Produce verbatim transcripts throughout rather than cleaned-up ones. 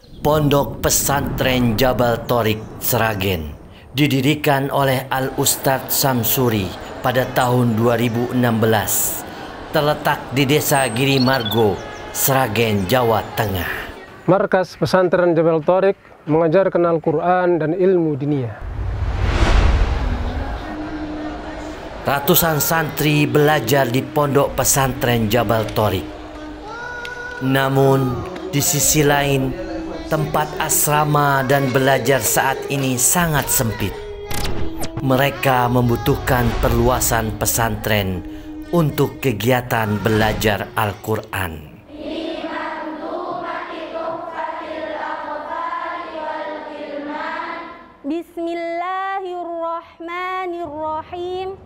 Pondok Pesantren Jabal Thorik Sragen didirikan oleh Al-Ustadz Samsuri pada tahun dua ribu enam belas. Terletak di Desa Girimargo, Sragen, Jawa Tengah. Markas Pesantren Jabal Thorik mengajarkan Al-Quran dan ilmu diniyah. Ratusan santri belajar di Pondok Pesantren Jabal Thorik. Namun, di sisi lain, tempat asrama dan belajar saat ini sangat sempit. Mereka membutuhkan perluasan pesantren untuk kegiatan belajar Al-Quran. Bismillahirrahmanirrahim.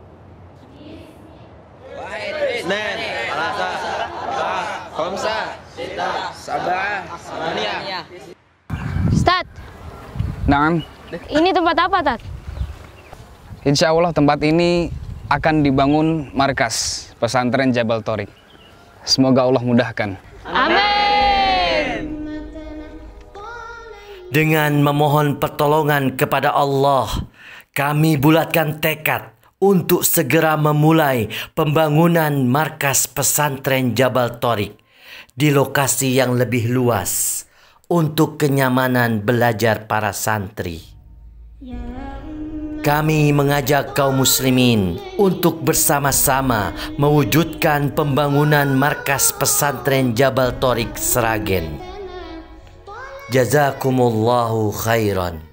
Isnan, Salasa, Arba'ah, Khamsah, Sittah, Sab'ah, Samaniyah. Ustaz, Naam. ini tempat apa, Tat? Insya Allah tempat ini akan dibangun markas pesantren Jabal Thorik. Semoga Allah mudahkan. Amin. Dengan memohon pertolongan kepada Allah, kami bulatkan tekad untuk segera memulai pembangunan markas pesantren Jabal Thorik di lokasi yang lebih luas untuk kenyamanan belajar para santri. Kami mengajak kaum muslimin untuk bersama-sama mewujudkan pembangunan markas pesantren Jabal Thorik Sragen. Jazakumullahu khairan.